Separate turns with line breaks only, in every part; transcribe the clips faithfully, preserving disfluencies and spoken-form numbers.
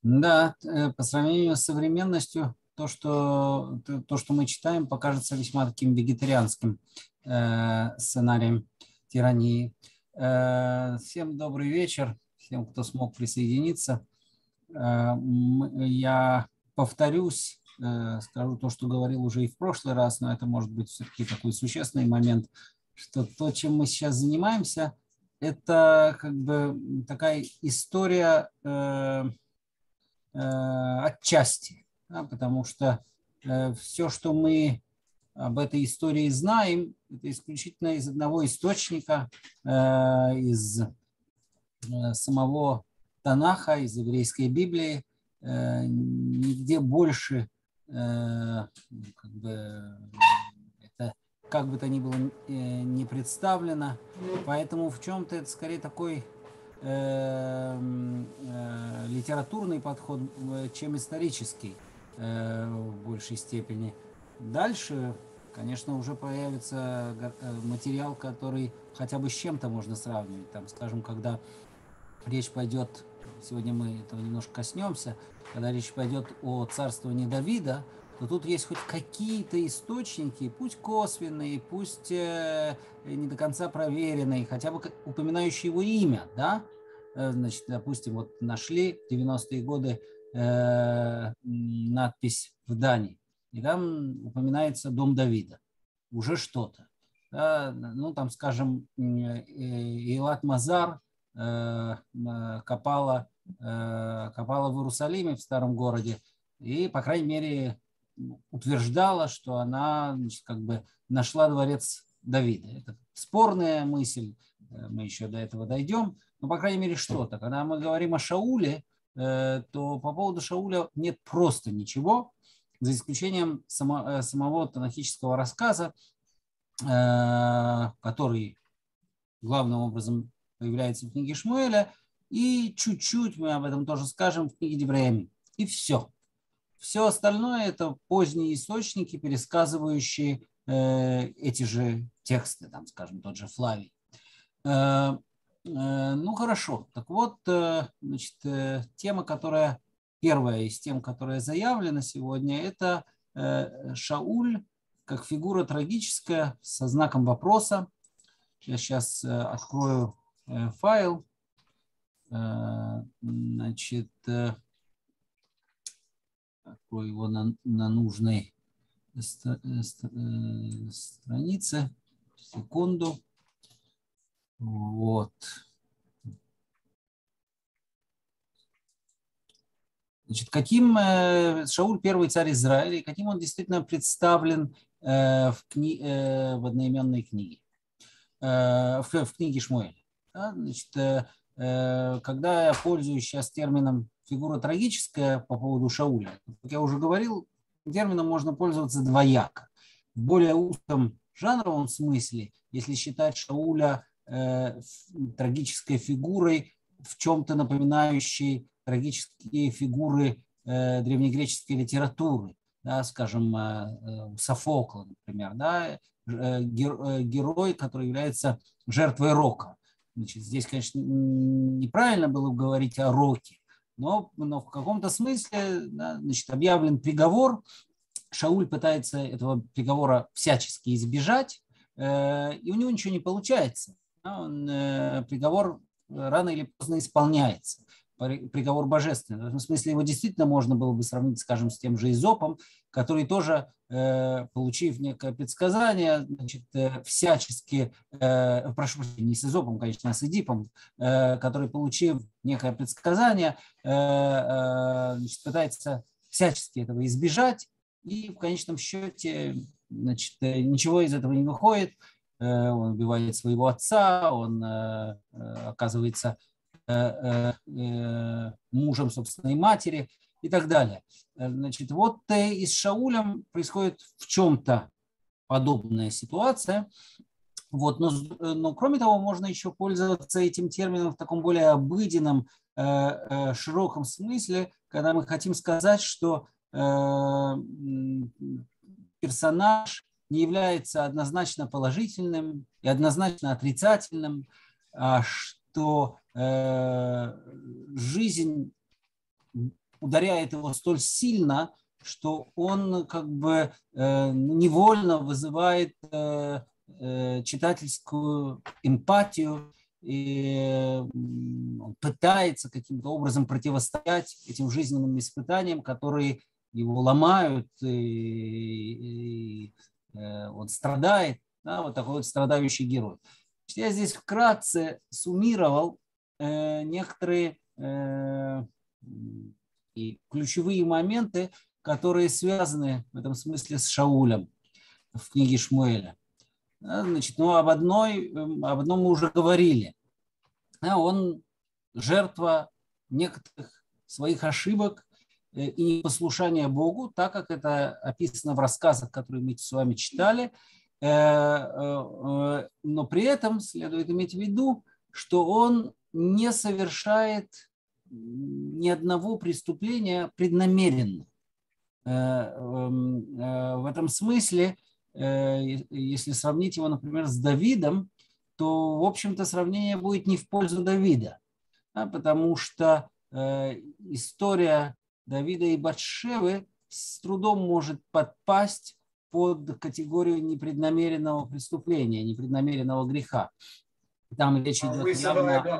Да, э, по сравнению с современностью, то, что, то, то, что мы читаем, покажется весьма таким вегетарианским э, сценарием тирании. Э, всем добрый вечер, всем, кто смог присоединиться. Э, м- я повторюсь, э, скажу то, что говорил уже и в прошлый раз, но это может быть все-таки такой существенный момент, что то, чем мы сейчас занимаемся, это как бы такая история э, э, отчасти, да, потому что э, все, что мы об этой истории знаем, это исключительно из одного источника, э, из э, самого Танаха, из еврейской Библии. Э, нигде больше э, как бы, это как бы то ни было э, не представлено. Поэтому в чем-то это скорее такой э, э, литературный подход, чем исторический э, в большей степени. Дальше, конечно, уже появится материал, который хотя бы с чем-то можно сравнивать. Там, скажем, когда речь пойдет, сегодня мы этого немножко коснемся, когда речь пойдет о царствовании Давида, то тут есть хоть какие-то источники, пусть косвенные, пусть э, не до конца проверенные, хотя бы упоминающие его имя, да? Значит, допустим, вот нашли в девяностые годы э, надпись в Дании, и там упоминается дом Давида. Уже что-то. Да? Ну, там, скажем, Эйлат Мазар копала, копала в Иерусалиме, в старом городе, и, по крайней мере, утверждала, что она, значит, как бы нашла дворец Давида. Это спорная мысль, мы еще до этого дойдем, но, по крайней мере, что-то. Когда мы говорим о Шауле, то по поводу Шауля нет просто ничего, за исключением само, самого танахического рассказа, который главным образом появляется в книге Шмуэля, и чуть-чуть, мы об этом тоже скажем, в книге Деврея. И все. Все остальное – это поздние источники, пересказывающие э, эти же тексты, там, скажем, тот же Флавий. Э, э, ну, хорошо. Так вот, э, значит, э, тема, которая, первая из тем, которая заявлена сегодня, это э, Шауль как фигура трагическая со знаком вопроса. Я сейчас э, открою э, файл. Э, значит, э, открою его на, на нужной ст- ст- э, странице. Секунду. Вот. Значит, каким э, Шауль первый царь Израиля, каким он действительно представлен э, в, кни, э, в одноименной книге, э, в, в книге Шмуэля. Да? Значит, э, э, когда я пользуюсь сейчас термином фигура трагическая по поводу Шауля, как я уже говорил, термином можно пользоваться двояко. В более узком жанровом смысле, если считать Шауля э, трагической фигурой, в чем-то напоминающей трагические фигуры э, древнегреческой литературы, да, скажем, э, Софокла, например, да, э, герой, который является жертвой рока. Значит, здесь, конечно, неправильно было говорить о роке, но, но в каком-то смысле, да, значит, объявлен приговор. Шауль пытается этого приговора всячески избежать, э, и у него ничего не получается. Да, он, э, приговор рано или поздно исполняется. Приговор божественный. В этом смысле его действительно можно было бы сравнить, скажем, с тем же Изопом, который тоже, э, получив некое предсказание, значит, э, всячески, э, прошу прощения, не с Изопом, конечно, а с Эдипом, э, который, получив некое предсказание, э, э, значит, пытается всячески этого избежать, и в конечном счете, значит, ничего из этого не выходит. Он убивает своего отца, он оказывается мужем собственной матери и так далее. Значит, вот и с Шаулем происходит в чем-то подобная ситуация. Вот, но, но кроме того, можно еще пользоваться этим термином в таком более обыденном, широком смысле, когда мы хотим сказать, что персонаж не является однозначно положительным и однозначно отрицательным, а что э, жизнь ударяет его столь сильно, что он как бы невольно вызывает читательскую эмпатию, и он пытается каким-то образом противостоять этим жизненным испытаниям, которые его ломают, и, и он страдает, да, вот такой вот страдающий герой. Я здесь вкратце суммировал э, некоторые э, и ключевые моменты, которые связаны в этом смысле с Шаулем в книге Шмуэля. Значит, ну, об, одной, об одном мы уже говорили. Он жертва некоторых своих ошибок и непослушания Богу, так как это описано в рассказах, которые мы с вами читали. Но при этом следует иметь в виду, что он не совершает ни одного преступления преднамеренно. В этом смысле, если сравнить его, например, с Давидом, то, в общем-то, сравнение будет не в пользу Давида, потому что история Давида и Батшевы с трудом может подпасть под категорию непреднамеренного преступления, непреднамеренного греха. Там речь идет явно...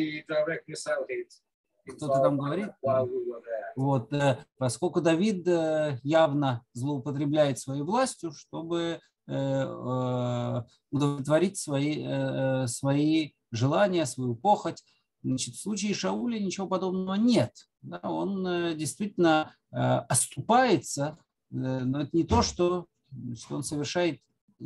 Кто-то там говорит? Вот, поскольку Давид явно злоупотребляет своей властью, чтобы удовлетворить свои, свои желания, свою похоть. Значит, в случае Шауля ничего подобного нет. Да, он действительно оступается, но это не то, что, что он совершает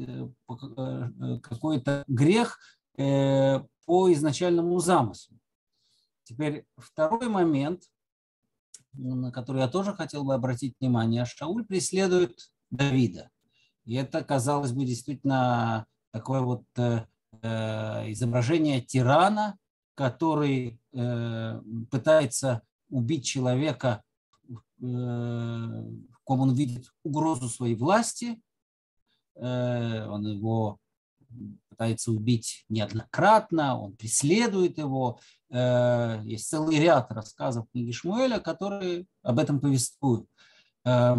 какой-то грех по изначальному замыслу. Теперь второй момент, на который я тоже хотел бы обратить внимание. Шауль преследует Давида. И это, казалось бы, действительно такое вот э, изображение тирана, который э, пытается убить человека, э, в ком он видит угрозу своей власти. Э, он его пытается убить неоднократно, он преследует его. Э, есть целый ряд рассказов книги Шмуэля, которые об этом повествуют. Э,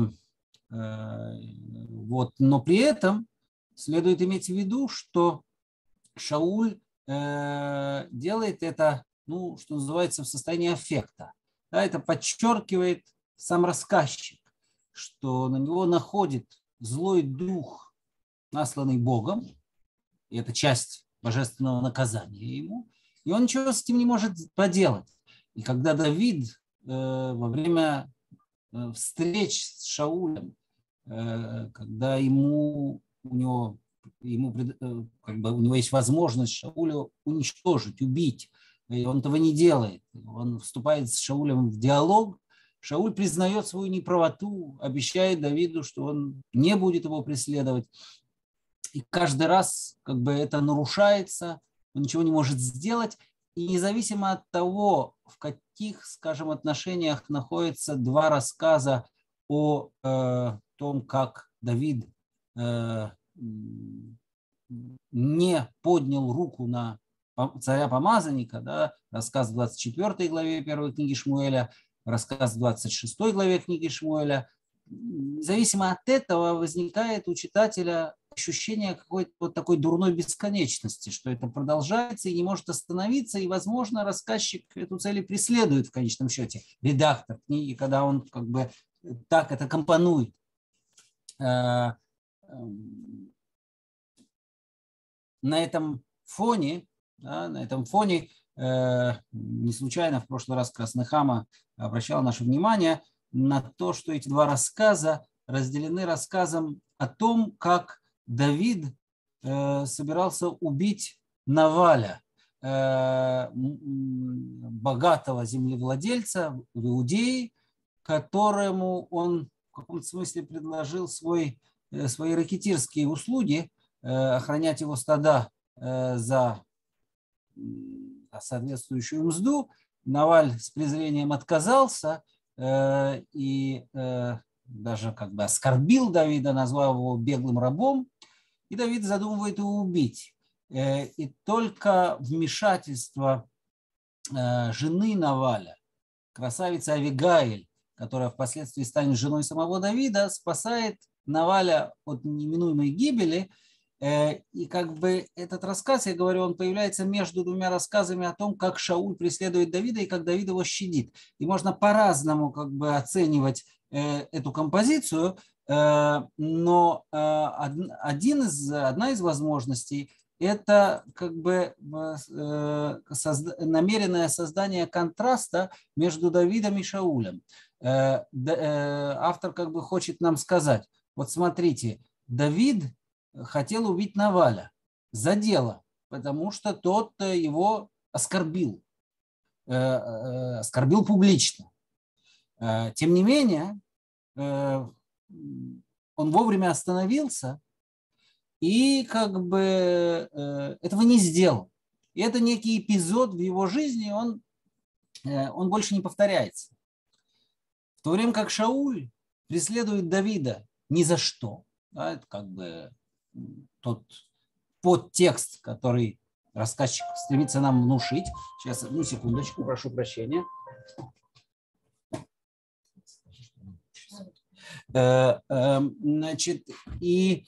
Вот. Но при этом следует иметь в виду, что Шауль э, делает это, ну, что называется, в состоянии аффекта. Да, это подчеркивает сам рассказчик, что на него находит злой дух, насланный Богом, и это часть божественного наказания ему, и он ничего с этим не может поделать. И когда Давид э, во время э, встреч с Шаулем, когда ему, у него, ему, как бы, у него есть возможность Шауля уничтожить, убить, и он этого не делает. Он вступает с Шаулем в диалог, Шауль признает свою неправоту, обещает Давиду, что он не будет его преследовать. И каждый раз как бы это нарушается, он ничего не может сделать. И независимо от того, в каких, скажем, отношениях находятся два рассказа о э, том, как Давид э, не поднял руку на царя-помазанника, да, рассказ в двадцать четвёртой главе первой книги Шмуэля, рассказ в двадцать шестой главе книги Шмуэля, независимо от этого возникает у читателя ощущение какой-то вот такой дурной бесконечности, что это продолжается и не может остановиться, и, возможно, рассказчик эту цель и преследует в конечном счете, редактор книги, когда он как бы так это компонует. На этом фоне, да, на этом фоне э, не случайно в прошлый раз Краснохама обращал наше внимание на то, что эти два рассказа разделены рассказом о том, как Давид э, собирался убить Наваля, э, богатого землевладельца в Иудее, которому он в каком-то смысле предложил свой, свои ракетирские услуги, охранять его стада за соответствующую мзду. Наваль с презрением отказался и даже как бы оскорбил Давида, назвав его беглым рабом, и Давид задумывает его убить. И только вмешательство жены Наваля, красавицы Авигаиль, которая впоследствии станет женой самого Давида, спасает Наваля от неминуемой гибели. И как бы этот рассказ, я говорю, он появляется между двумя рассказами о том, как Шауль преследует Давида и как Давид его щадит. И можно по-разному как бы оценивать эту композицию, но один из, одна из возможностей – это как бы намеренное создание контраста между Давидом и Шаулем. Автор как бы хочет нам сказать, вот смотрите, Давид хотел убить Наваля за дело, потому что тот его оскорбил, оскорбил публично. Тем не менее, он вовремя остановился и как бы этого не сделал. И это некий эпизод в его жизни, он, он больше не повторяется. В то время как Шауль преследует Давида ни за что. Да, это как бы тот подтекст, который рассказчик стремится нам внушить. Сейчас, одну секундочку, прошу прощения. Значит, и,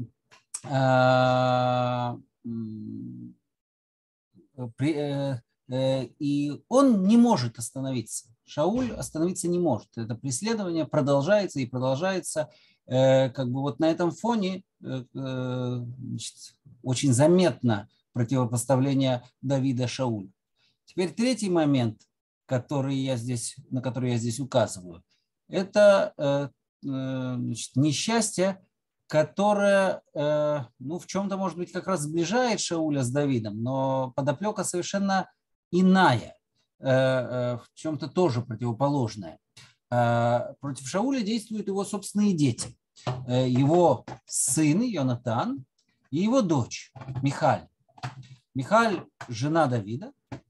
и он не может остановиться. Шауль остановиться не может. Это преследование продолжается и продолжается. Как бы вот на этом фоне, значит, очень заметно противопоставление Давида Шаулю. Теперь третий момент, который я здесь, на который я здесь указываю, это, значит, несчастье, которое, ну, в чем-то, может быть, как раз сближает Шауля с Давидом, но подоплека совершенно иная, в чем-то тоже противоположная. Против Шауля действуют его собственные дети. Его сын Йонатан и его дочь Михаль. Михаль – жена Давида.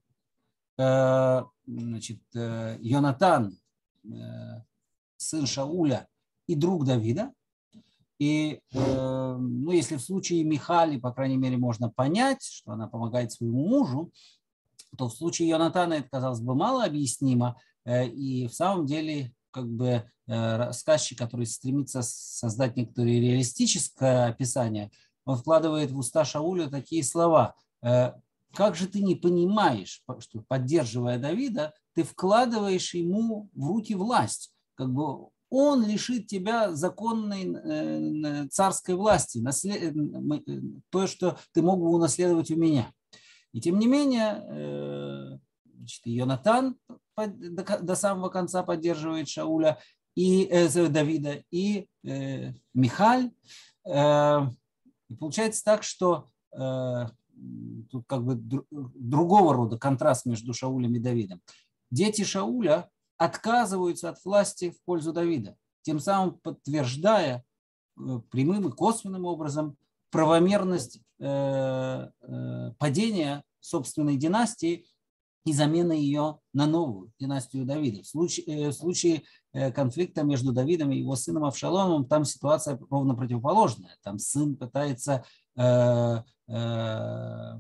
Значит, Йонатан – сын Шауля и друг Давида. И ну, если в случае Михали, по крайней мере, можно понять, что она помогает своему мужу, то в случае Йонатана это, казалось бы, мало объяснимо. И в самом деле, как бы рассказчик, который стремится создать некоторое реалистическое описание, он вкладывает в уста Шауля такие слова. Как же ты не понимаешь, что, поддерживая Давида, ты вкладываешь ему в руки власть? Как бы он лишит тебя законной царской власти, то, что ты мог бы унаследовать у меня. И тем не менее, значит, Йонатан до самого конца поддерживает Шауля и э, Давида, и э, Михаль. Э, и получается так, что э, тут как бы другого рода контраст между Шаулем и Давидом. Дети Шауля отказываются от власти в пользу Давида, тем самым подтверждая прямым и косвенным образом правомерность э, э, падения собственной династии и замены ее на новую династию Давида. В случае, в случае конфликта между Давидом и его сыном Авшаломом там ситуация ровно противоположная. Там сын пытается э, э,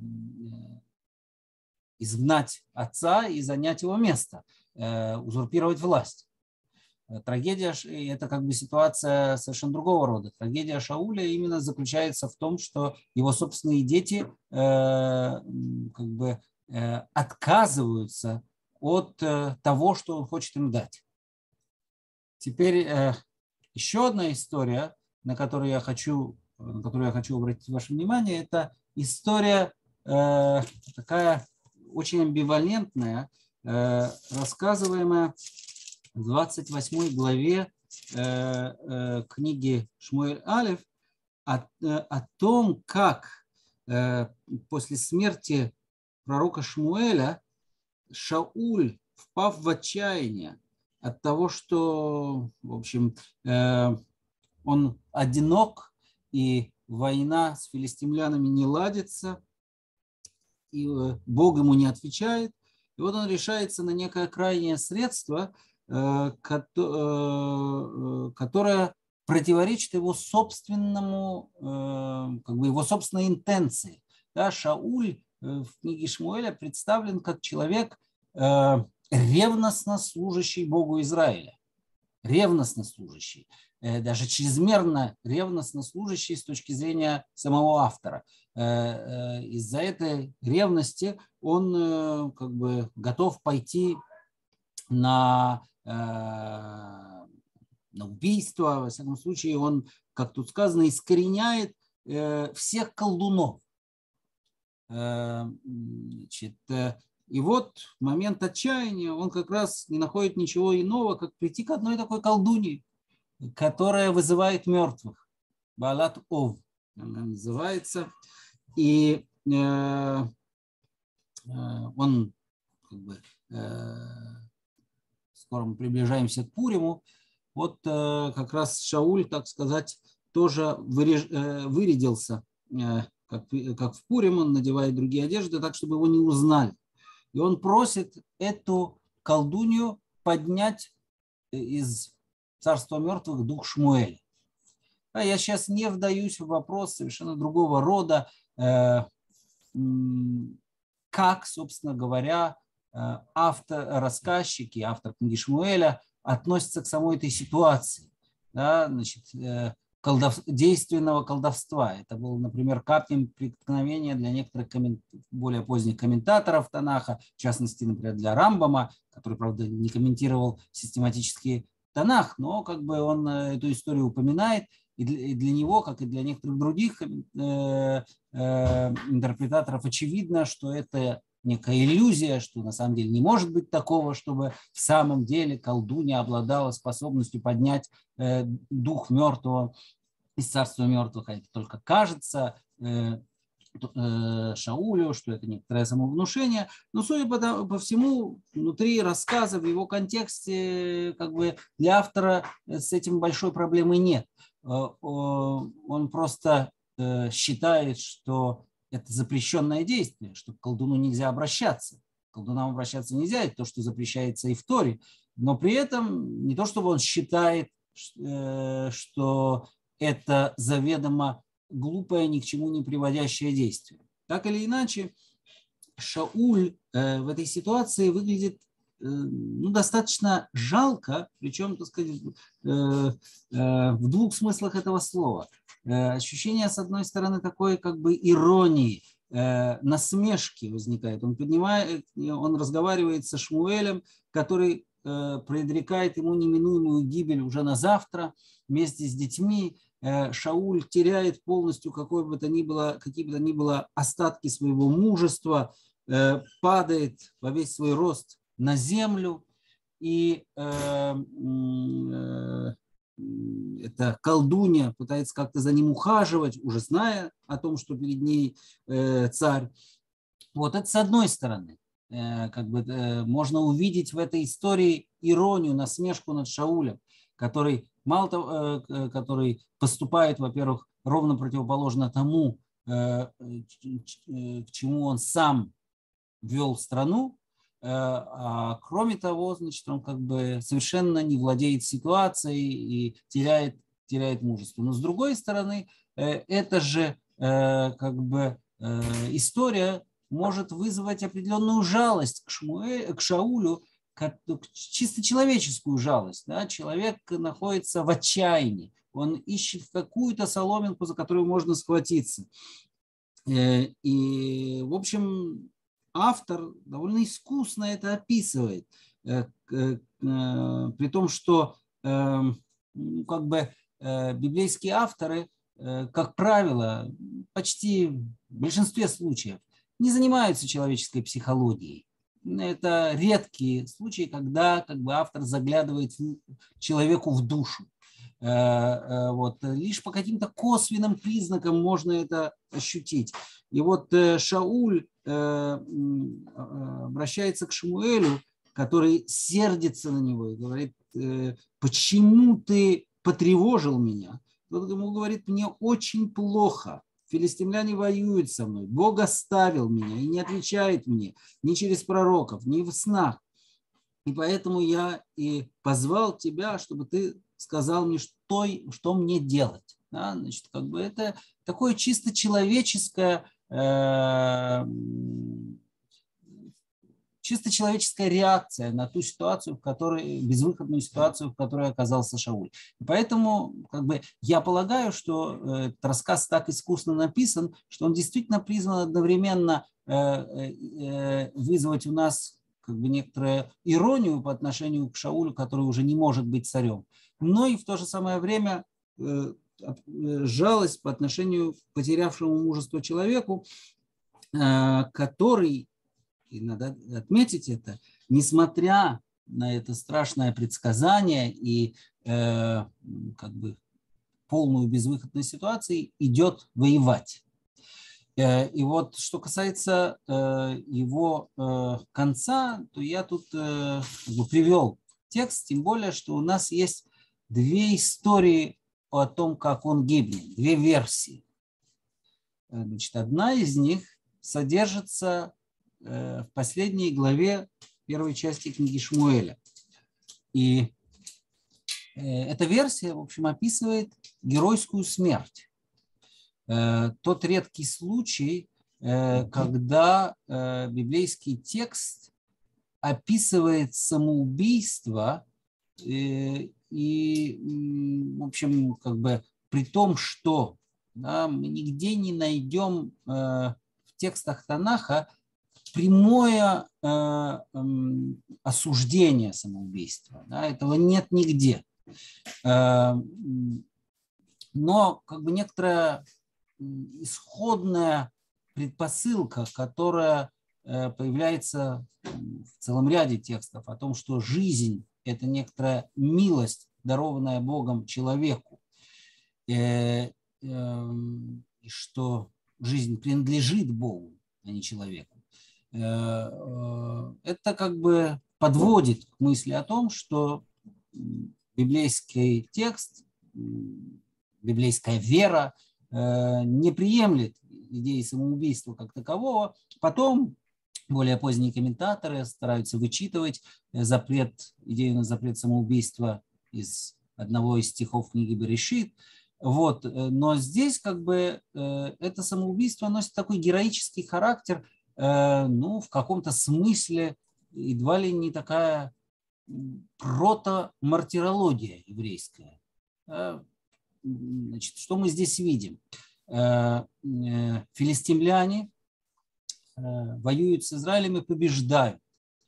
изгнать отца и занять его место, э, узурпировать власть. Трагедия – это как бы ситуация совершенно другого рода. Трагедия Шауля именно заключается в том, что его собственные дети э, как бы отказываются от того, что он хочет им дать. Теперь еще одна история, на которую я хочу, на которую я хочу обратить ваше внимание, это история такая очень амбивалентная, рассказываемая в двадцать восьмой главе книги Шмуэль Алеф о, о том, как после смерти пророка Шмуэля Шауль, впав в отчаяние от того, что, в общем, он одинок и война с филистимлянами не ладится, и Бог ему не отвечает, и вот он решается на некое крайнее средство, которое противоречит его собственному, как бы его собственной интенции. Да, Шауль в книге Шмуэля представлен как человек, ревностно служащий Богу Израиля. ревностно служащий, даже чрезмерно ревностно служащий с точки зрения самого автора. Из-за этой ревности он как бы готов пойти на, на убийство. Во всяком случае, он, как тут сказано, искореняет всех колдунов. Значит, и вот в момент отчаяния он как раз не находит ничего иного, как прийти к одной такой колдуньи, которая вызывает мертвых. Балат Ов она называется. И э, э, он как бы, э, скоро мы приближаемся к Пуриму. Вот э, как раз Шауль, так сказать, тоже выреж, э, вырядился, э, как, как в Пурим, он надевает другие одежды, так, чтобы его не узнали. И он просит эту колдунью поднять из царства мертвых дух Шмуэля. А я сейчас не вдаюсь в вопрос совершенно другого рода, э, как, собственно говоря, автор, рассказчик и автор книги Шмуэля относятся к самой этой ситуации. Да, значит, колдов, действенного колдовства. Это было, например, капнем преткновения для некоторых коммент, более поздних комментаторов Танаха, в частности, например, для Рамбама, который, правда, не комментировал систематически Танах, но как бы он эту историю упоминает, и для, и для него, как и для некоторых других э, э, интерпретаторов, очевидно, что это некая иллюзия, что на самом деле не может быть такого, чтобы в самом деле колдунья обладала способностью поднять э, дух мертвого из царства мертвых, а это только кажется э, э, Шаулю, что это некоторое самовнушение. Но, судя по, по всему, внутри рассказа, в его контексте, как бы для автора с этим большой проблемы нет. Он просто считает, что это запрещенное действие, что к колдуну нельзя обращаться. К колдунам обращаться нельзя, это то, что запрещается и в Торе. Но при этом не то, чтобы он считает, что это заведомо глупое, ни к чему не приводящее действие. Так или иначе, Шауль в этой ситуации выглядит ну, достаточно жалко, причем, так сказать, в двух смыслах этого слова. Ощущение, с одной стороны, такой как бы иронии, насмешки возникает. Он поднимает, он разговаривает со Шмуэлем, который предрекает ему неминуемую гибель уже на завтра вместе с детьми. Шауль теряет полностью какой бы то ни было, какие бы то ни было остатки своего мужества, падает во весь свой рост на землю, и э, э, эта колдунья пытается как-то за ним ухаживать, уже зная о том, что перед ней э, царь. Вот это с одной стороны. Э, как бы, э, можно увидеть в этой истории иронию, насмешку над Шаулем, который, мало того, э, который поступает, во-первых, ровно противоположно тому, э, к чему он сам вел страну, а кроме того, значит, он как бы совершенно не владеет ситуацией и теряет, теряет мужество. Но с другой стороны, эта же как бы история может вызвать определенную жалость к, Шмуэ, к Шаулю, чисто человеческую жалость. Да? Человек находится в отчаянии, он ищет какую-то соломинку, за которую можно схватиться. И, в общем, автор довольно искусно это описывает, при том, что как бы библейские авторы, как правило, почти в большинстве случаев не занимаются человеческой психологией. Это редкие случаи, когда как бы автор заглядывает человеку в душу. Вот. Лишь по каким-то косвенным признакам можно это ощутить. И вот Шауль обращается к Шмуэлю, который сердится на него и говорит: почему ты потревожил меня? Тот ему говорит: мне очень плохо, филистимляне воюют со мной, Бог оставил меня и не отвечает мне ни через пророков, ни в снах. И поэтому я и позвал тебя, чтобы ты сказал мне, что, что мне делать. Да? Значит, как бы это такое чисто человеческое, э, чисто человеческая реакция на ту ситуацию, в которой, безвыходную ситуацию, в которой оказался Шауль. И поэтому как бы, я полагаю, что этот рассказ так искусно написан, что он действительно призван одновременно вызвать у нас как бы некоторую иронию по отношению к Шаулю, который уже не может быть царем, но и в то же самое время жалость по отношению к потерявшему мужество человеку, который, и надо отметить это, несмотря на это страшное предсказание и э, как бы полную безвыходность ситуации, идет воевать. И вот что касается его конца, то я тут привел текст, тем более, что у нас есть две истории о том, как он гибнет, две версии. Значит, одна из них содержится в последней главе первой части книги Шмуэля. И эта версия, в общем, описывает геройскую смерть. Тот редкий случай, когда библейский текст описывает самоубийство и, в общем, как бы при том, что да, мы нигде не найдем в текстах Танаха прямое осуждение самоубийства. Да, этого нет нигде. Но как бы некоторая исходная предпосылка, которая появляется в целом ряде текстов о том, что жизнь – это некоторая милость, дарованная Богом человеку, и что жизнь принадлежит Богу, а не человеку. Это как бы подводит к мысли о том, что библейский текст, библейская вера не приемлет идеи самоубийства как такового. Потом более поздние комментаторы стараются вычитывать запрет, идею на запрет самоубийства из одного из стихов книги Берешит. Вот. Но здесь как бы это самоубийство носит такой героический характер, ну, в каком-то смысле едва ли не такая прото-мартирология еврейская. Значит, что мы здесь видим? Филистимляне воюют с Израилем и побеждают.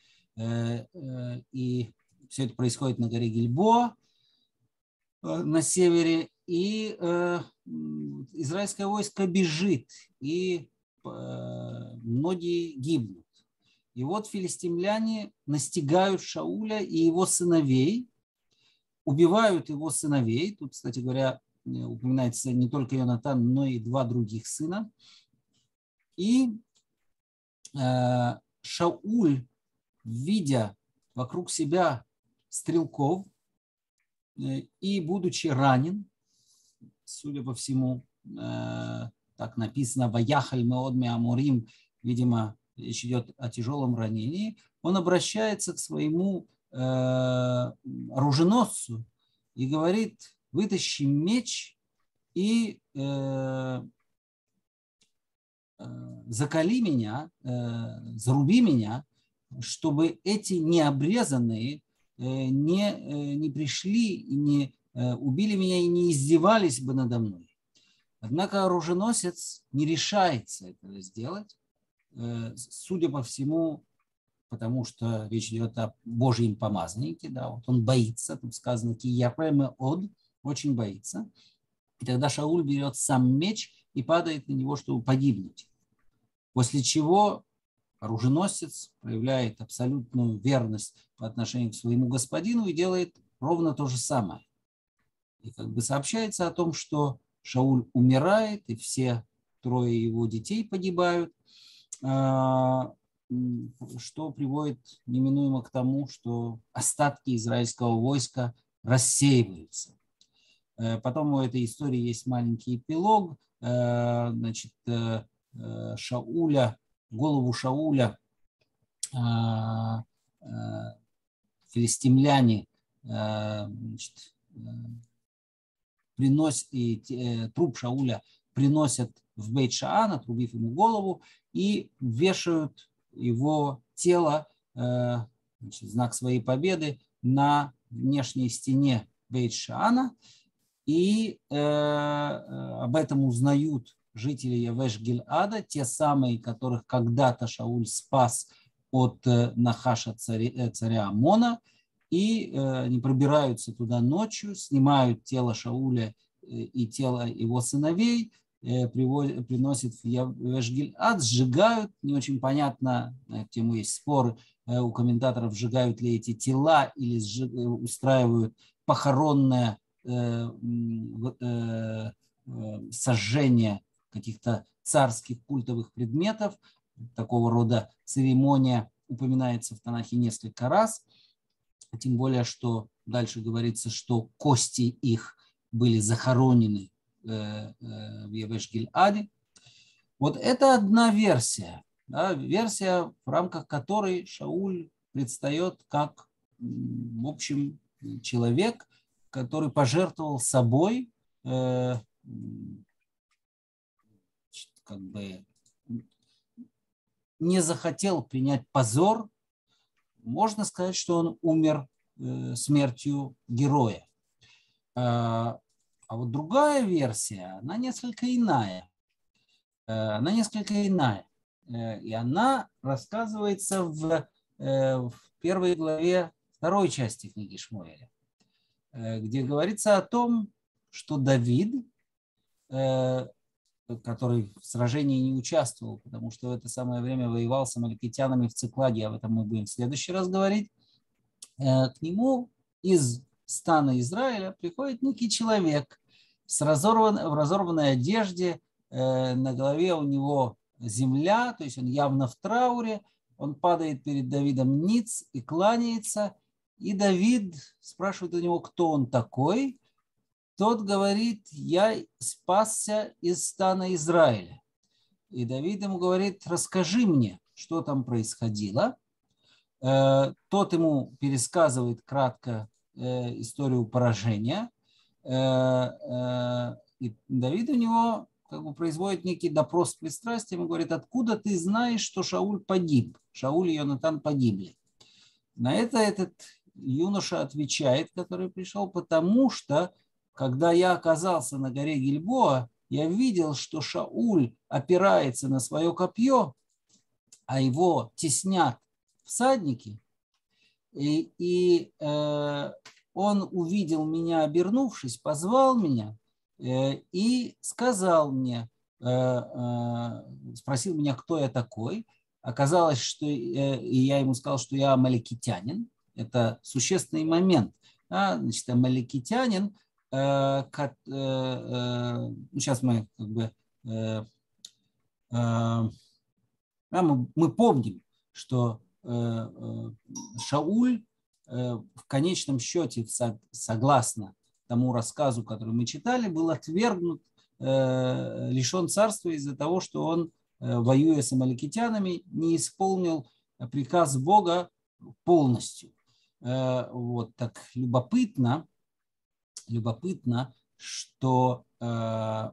И все это происходит на горе Гильбоа на севере. И израильское войско бежит, и многие гибнут. И вот филистимляне настигают Шауля и его сыновей, убивают его сыновей. Тут, кстати говоря, упоминается не только Йонатан, но и два других сына. И э, Шауль, видя вокруг себя стрелков э, и будучи ранен, судя по всему, э, так написано, «Ваяхаль меод меаморим», видимо, речь идет о тяжелом ранении, он обращается к своему э, оруженосцу и говорит: вытащи меч и э, э, заколи меня, э, заруби меня, чтобы эти необрезанные э, не, э, не пришли и не э, убили меня и не издевались бы надо мной. Однако оруженосец не решается этого сделать, э, судя по всему, потому что речь идет о Божьем помазаннике, да, вот он боится, тут сказано «кияреме од», очень боится. И тогда Шауль берет сам меч и падает на него, чтобы погибнуть. После чего оруженосец проявляет абсолютную верность по отношению к своему господину и делает ровно то же самое. И как бы сообщается о том, что Шауль умирает, и все трое его детей погибают, что приводит неминуемо к тому, что остатки израильского войска рассеиваются. Потом у этой истории есть маленький эпилог. Значит, Шауля, голову Шауля филистимляне, значит, приносят, и труп Шауля приносят в Бейт-Шаан, отрубив ему голову, и вешают его тело значит, знак своей победы на внешней стене Бейт-Шаана. И э, об этом узнают жители Явеш-Гильада, те самые, которых когда-то Шауль спас от э, Нахаша царя, царя Амона. И э, они пробираются туда ночью, снимают тело Шауля э, и тело его сыновей, э, привозят, приносят в Явеш-Гильад, сжигают. Не очень понятно, на эту тему есть споры э, у комментаторов, сжигают ли эти тела или сжиг, устраивают похоронное сожжение каких-то царских культовых предметов. Такого рода церемония упоминается в Танахе несколько раз. Тем более, что дальше говорится, что кости их были захоронены в Явеш-Гильаде. Вот это одна версия. Да, версия, в рамках которой Шауль предстает как, в общем, человек, который пожертвовал собой, э, как бы не захотел принять позор. Можно сказать, что он умер э, смертью героя. А, а вот другая версия, она несколько иная. Э, она несколько иная. Э, и она рассказывается в, э, в первой главе второй части книги Шмуэля, где говорится о том, что Давид, который в сражении не участвовал, потому что в это самое время воевал с амаликитянами в Циклаге, об этом мы будем в следующий раз говорить, к нему из стана Израиля приходит некий человек с разорван, в разорванной одежде, на голове у него земля, то есть он явно в трауре, он падает перед Давидом ниц и кланяется. И Давид спрашивает у него, кто он такой. Тот говорит, я спасся из стана Израиля. И Давид ему говорит, расскажи мне, что там происходило. Тот ему пересказывает кратко историю поражения. И Давид у него как бы производит некий допрос с пристрастием и говорит, откуда ты знаешь, что Шауль погиб? Шауль и Йонатан погибли. На это этот юноша отвечает, который пришел, потому что, когда я оказался на горе Гильбоа, я видел, что Шауль опирается на свое копье, а его теснят всадники, и, и э, он увидел меня, обернувшись, позвал меня э, и сказал мне, э, э, спросил меня, кто я такой. Оказалось, что э, и я ему сказал, что я амаликитянин. Это существенный момент. Да? Значит, амаликитянин, э, как, э, э, сейчас мы как бы э, э, мы, мы помним, что э, э, Шауль э, в конечном счете, согласно тому рассказу, который мы читали, был отвергнут, э, лишен царства из-за того, что он, э, воюя с амаликитянами, не исполнил приказ Бога полностью. Э, вот так любопытно, любопытно, что э,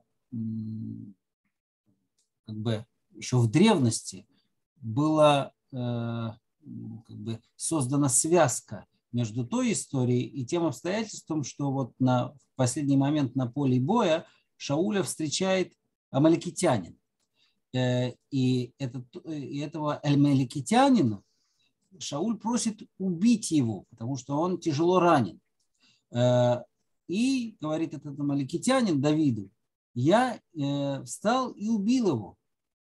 как бы еще в древности была э, как бы создана связка между той историей и тем обстоятельством, что вот на, в последний момент на поле боя Шауля встречает амаликитянин. Э, и, этот, и этого амаликитянина Шауль просит убить его, потому что он тяжело ранен. Э, и говорит этот амаликитянин Давиду, я э, встал и убил его.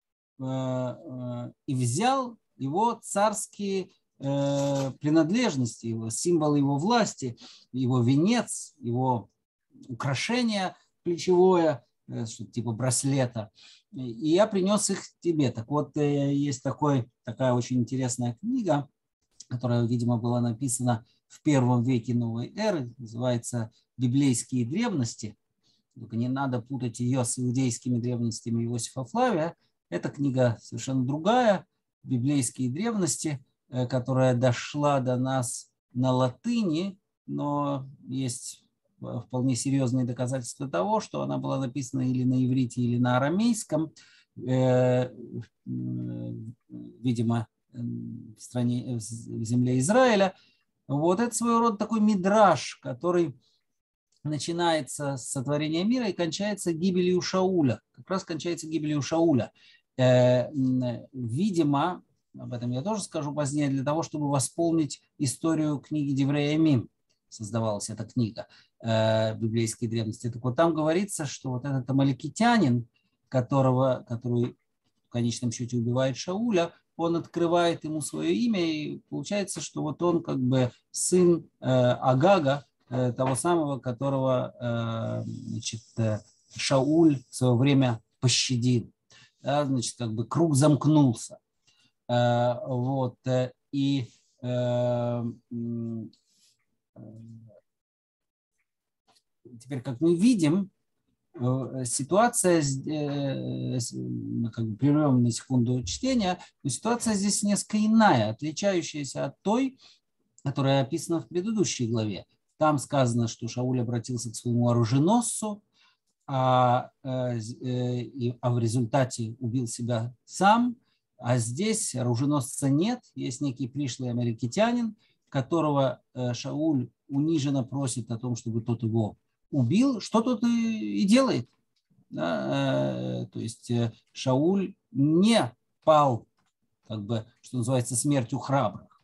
И взял его царские принадлежности, его, символы его власти, его венец, его украшение плечевое, типа браслета. И я принес их тебе. Так вот, есть такой, такая очень интересная книга, которая, видимо, была написана в первом веке новой эры, называется «Библейские древности». Только не надо путать ее с иудейскими древностями Иосифа Флавия. Эта книга совершенно другая, библейские древности, которая дошла до нас на латыни, но есть вполне серьезные доказательства того, что она была написана или на иврите, или на арамейском. Видимо, в стране, в земле Израиля. Вот это своего рода такой мидраш, который начинается с сотворения мира и кончается гибелью Шауля. Как раз кончается гибелью Шауля. Видимо, об этом я тоже скажу позднее, для того, чтобы восполнить историю книги Деврей Ямим, создавалась эта книга э, библейской древности. Так вот, там говорится, что вот этот амаликитянин, которого, который в конечном счете убивает Шауля, он открывает ему свое имя, и получается, что вот он как бы сын э, Агага, э, того самого, которого э, значит, э, Шауль в свое время пощадил. Да, значит, как бы круг замкнулся. Э, вот, э, и э, теперь, как мы видим, ситуация, как бы прервем на секунду чтения, но ситуация здесь несколько иная, отличающаяся от той, которая описана в предыдущей главе. Там сказано, что Шауль обратился к своему оруженосцу, а, а в результате убил себя сам, а здесь оруженосца нет, есть некий пришлый амаликитянин, которого Шауль униженно просит о том, чтобы тот его убил, что тот и делает. Да? То есть Шауль не пал, как бы, что называется, смертью храбрых.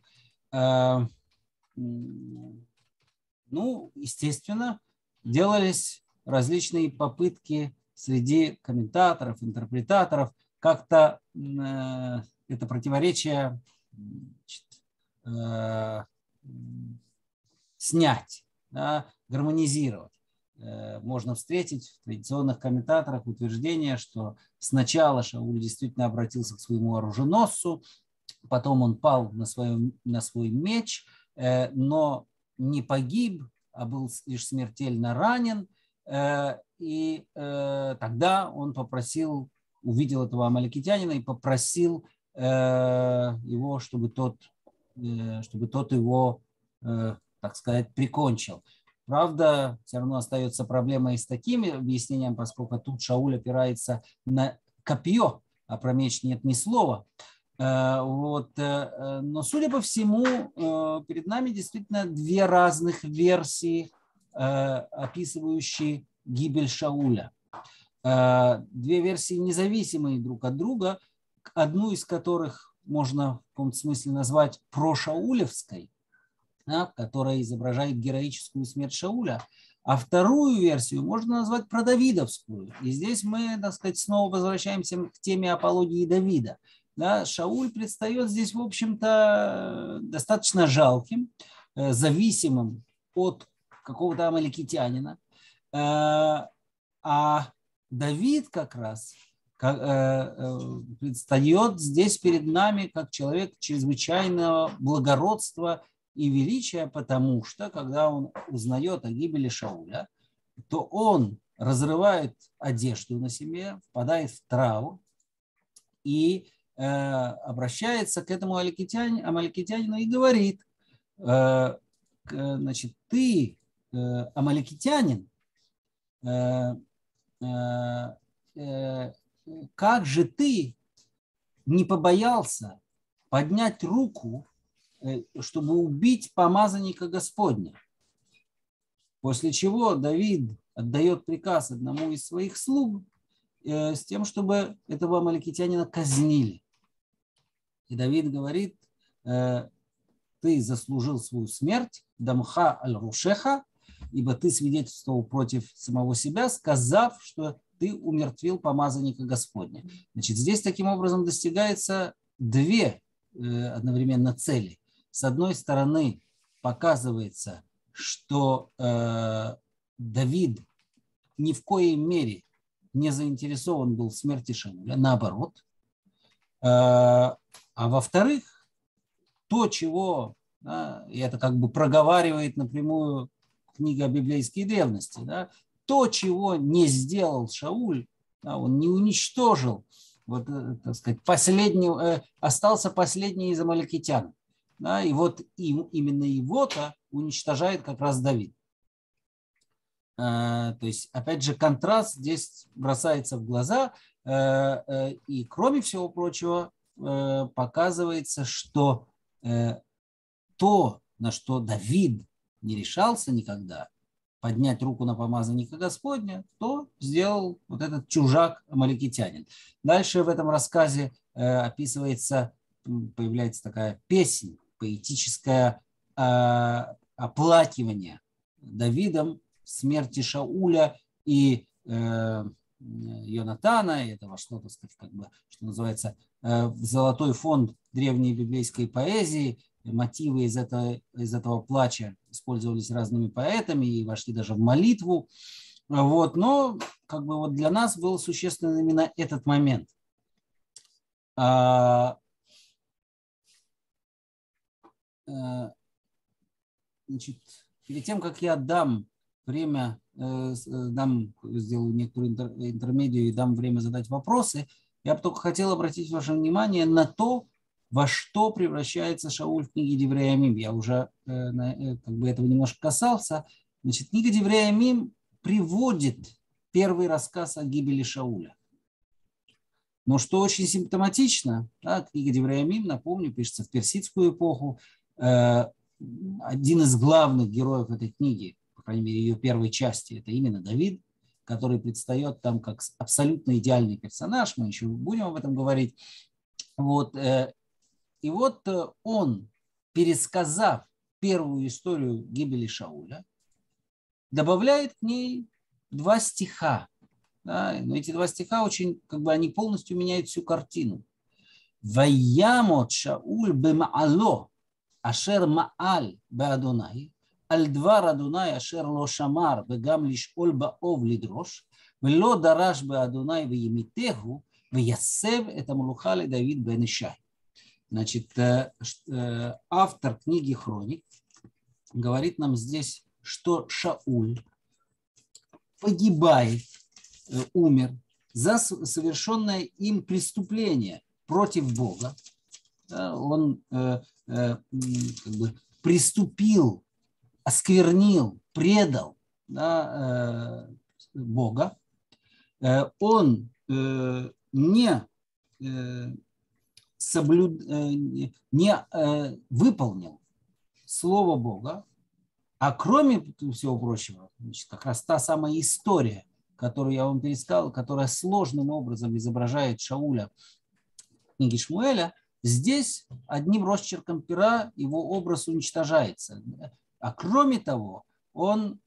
Ну, естественно, делались различные попытки среди комментаторов, интерпретаторов как-то это противоречие, значит, снять, да, гармонизировать. Можно встретить в традиционных комментаторах утверждение, что сначала Шауль действительно обратился к своему оруженосцу, потом он пал на, своем, на свой меч, но не погиб, а был лишь смертельно ранен. И тогда он попросил, увидел этого амаликитянина и попросил его, чтобы тот, чтобы тот его, так сказать, прикончил. Правда, все равно остается проблема и с таким объяснением, поскольку тут Шауль опирается на копье, а про меч нет ни слова. Вот. Но, судя по всему, перед нами действительно две разных версии, описывающие гибель Шауля. Две версии независимые друг от друга, одну из которых можно в каком-то смысле назвать прошаулевской, которая изображает героическую смерть Шауля, а вторую версию можно назвать продавидовскую. И здесь мы, так сказать, снова возвращаемся к теме апологии Давида. Да, Шауль предстает здесь, в общем-то, достаточно жалким, зависимым от какого-то амаликитянина, а Давид как раз предстает здесь перед нами как человек чрезвычайного благородства и величия, потому что, когда он узнает о гибели Шауля, то он разрывает одежду на себе, впадает в траур и э, обращается к этому амаликитянину и говорит, э, значит, ты, э, амаликитянин, э, э, э, как же ты не побоялся поднять руку, чтобы убить помазанника Господня. После чего Давид отдает приказ одному из своих слуг с тем, чтобы этого амаликитянина казнили. И Давид говорит, ты заслужил свою смерть, дамха аль-рушеха, ибо ты свидетельствовал против самого себя, сказав, что ты умертвил помазанника Господня. Значит, здесь таким образом достигается две одновременно цели. С одной стороны, показывается, что э, Давид ни в коей мере не заинтересован был в смерти Шауля, наоборот. Э, а во-вторых, то, чего, да, и это как бы проговаривает напрямую книга библейской древности, да, то, чего не сделал Шауль, да, он не уничтожил, вот, так сказать, последний, э, остался последний из амаликитян. Да, и вот им, именно его-то уничтожает как раз Давид. Э, то есть, опять же, контраст здесь бросается в глаза. Э, э, и, кроме всего прочего, э, показывается, что э, то, на что Давид не решался никогда, поднять руку на помазанника Господня, то сделал вот этот чужак амаликитянин. Дальше в этом рассказе э, описывается, появляется такая песня, поэтическое э, оплакивание Давидом смерти Шауля и э, Йонатана. Это вошло, так сказать, как бы, что называется, э, в золотой фонд древней библейской поэзии. Мотивы из этого, из этого плача использовались разными поэтами и вошли даже в молитву. Вот. Но как бы вот для нас был существенным именно этот момент. А, а, значит, перед тем, как я дам время, дам, сделаю некоторую интермедию и дам время задать вопросы, я бы только хотел обратить ваше внимание на то, во что превращается Шауль в книге Деврей Ямим. Я уже как бы этого немножко касался. Значит, книга Деврей Ямим приводит первый рассказ о гибели Шауля. Но что очень симптоматично, да, книга Деврей Ямим, напомню, пишется в персидскую эпоху. Один из главных героев этой книги, по крайней мере, ее первой части, это именно Давид, который предстает там как абсолютно идеальный персонаж. Мы еще будем об этом говорить. Вот. И вот он, пересказав первую историю гибели Шауля, добавляет к ней два стиха. Да, но эти два стиха очень, как бы они полностью меняют всю картину. «Ваямот Шауль бемаало ашер мааль беадонай, аль двар Адонай ашер ло шамар вегам лиш'ол баов лидрош, вело дараш беадонай веемитеху, веясев это мулуха ле Давид бен Ишай». Значит, автор книги «Хроник» говорит нам здесь, что Шауль погибает, умер за совершенное им преступление против Бога. Он как бы приступил, осквернил, предал, да, Бога. Он не соблюд... не выполнил слово Бога, а кроме всего прочего, значит, как раз та самая история, которую я вам пересказал, которая сложным образом изображает Шауля в книге Шмуэля, здесь одним росчерком пера его образ уничтожается. А кроме того, он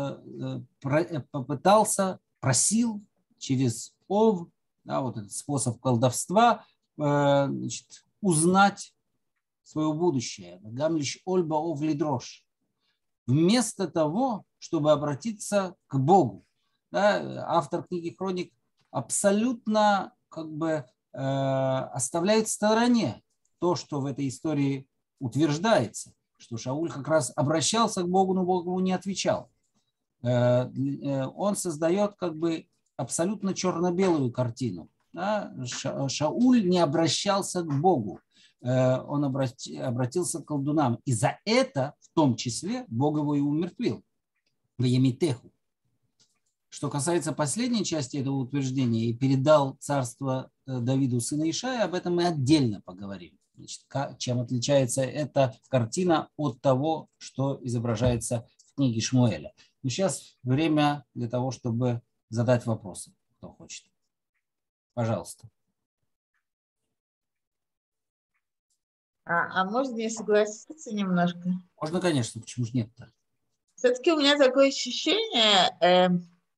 попытался, просил через Ов, да, вот этот способ колдовства, значит, узнать свое будущее. Гамлиш Ольба Ов Лидрош. Вместо того, чтобы обратиться к Богу. Да, автор книги «Хроник» абсолютно как бы э, оставляет в стороне то, что в этой истории утверждается, что Шауль как раз обращался к Богу, но Бог ему не отвечал. Э, э, он создает как бы абсолютно черно-белую картину. Да? Ша, Шауль не обращался к Богу, э, он обрати, обратился к колдунам. И за это, в том числе, Бог его и умертвил. В Емитеху. Что касается последней части этого утверждения, и передал царство Давиду сына Ишая, об этом мы отдельно поговорим. Значит, чем отличается эта картина от того, что изображается в книге Шмуэля. Но сейчас время для того, чтобы задать вопросы, кто хочет. Пожалуйста.
А, а можно не согласиться немножко?
Можно, конечно. Почему же нет-то?
Все-таки у меня такое ощущение... Э...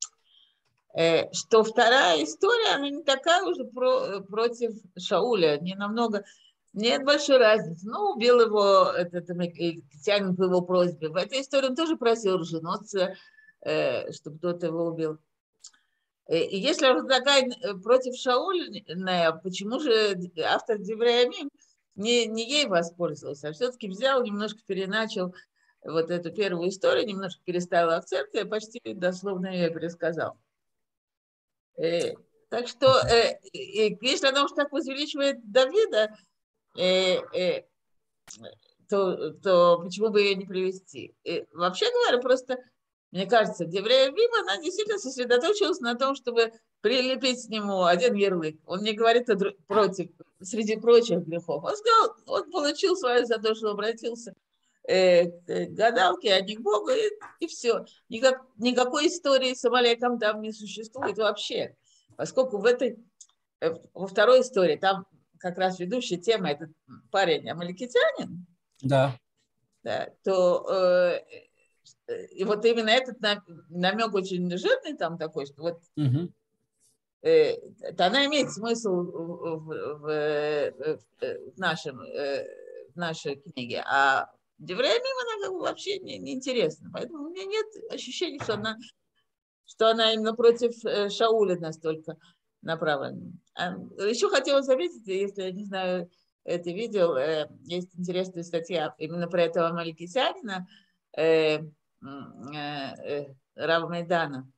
что вторая история, она не такая уже про, против Шауля, не намного, нет большой разницы. Ну, убил его, этот египтянин по его просьбе. В этой истории он тоже просил жениться, чтобы кто-то его убил. И если он такая против Шауля, почему же автор Деврей Ямим не, не ей воспользовался, а все-таки взял, немножко переначал вот эту первую историю, немножко переставил акценты, почти дословно ее пересказал. Э, так что, э, э, если она уж так возвеличивает Давида, э, э, то, то почему бы ее не привести? Э, вообще говоря, просто, мне кажется, Деврей Ямим, она действительно сосредоточилась на том, чтобы прилепить к нему один ярлык. Он не говорит о, против среди прочих грехов. Он сказал, он получил свое за то, что обратился э, к гадалке, а не к Богу, и, и все. Никак, никакой истории с Амалеком там не существует вообще. Поскольку в этой, во второй истории, там как раз ведущая тема, этот парень амалекитянин,
Да.
да, то э, и вот именно этот намек очень жирный там такой, что вот
Угу.
э, она имеет смысл в, в, в, в, нашем, э, в нашей книге, а Деврея Мим, она вообще не, не интересна. Поэтому у меня нет ощущения, что она, что она именно против Шауля настолько направлена. А еще хотела заметить, если, я не знаю, это видел, есть интересная статья именно про этого амаликитянина, э, э, Рава Майдана.